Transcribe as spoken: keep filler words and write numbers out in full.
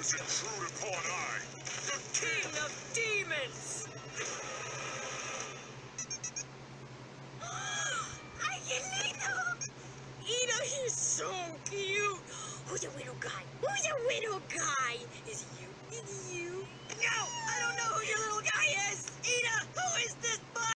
dares intrude upon I, the King of demons! Angelito! Ida, he's so cute! Who's the little guy? Who's the little guy? Is it you? Is it you? No! I don't know who your little guy is! Ida, who is this?